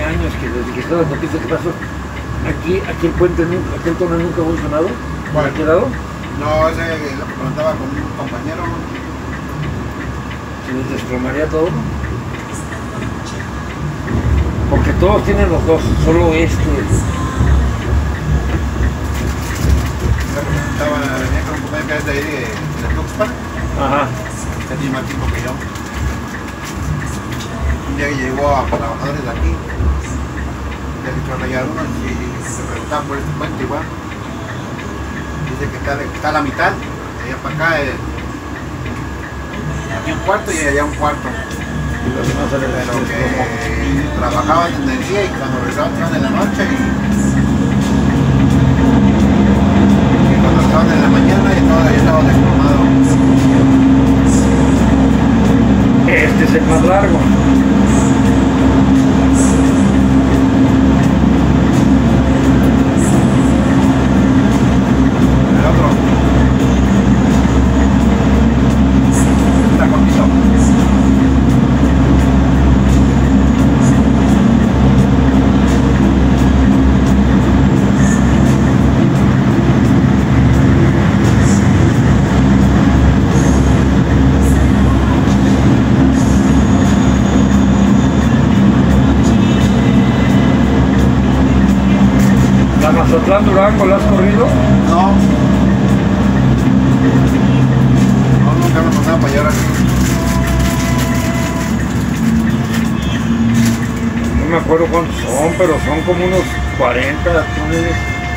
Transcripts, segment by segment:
años que desde que estaba en la pista, ¿qué pasó? Aquí el puente, aquí el túnel nunca ha funcionado. ¿Ha quedado? No, ese lo que preguntaba con un compañero. ¿Se les desplomaría todo? Porque todos tienen los dos, solo este. Venía con un compañero que es de ahí de Tuxpan. Ajá. Que tiene más tiempo que yo. Un día que llegó a trabajadores de aquí. Le dijo a rayar uno y se preguntaba por este puente igual. Dice que está a la mitad, de allá para acá. Aquí un cuarto y allá un cuarto. Pero que trabajaban en el día y cuando regresaban en la noche y cuando estaban en la mañana y todo estaba desplomado. Este es el más largo. El otro está cortito. ¿La Mazatlán Durango la has corrido? No. No, nunca me pasaba para allá. No me acuerdo cuántos son, pero son como unos 40 túneles.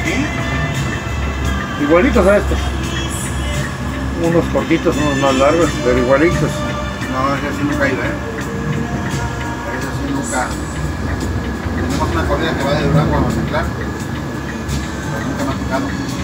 ¿Sí? Igualitos a estos. Unos cortitos, unos más largos, pero igualitos. No, ese sí nunca he ido, Ese sí nunca. Tenemos una corrida que va de Durango a Mazatlán. Pero nunca me ha tocado.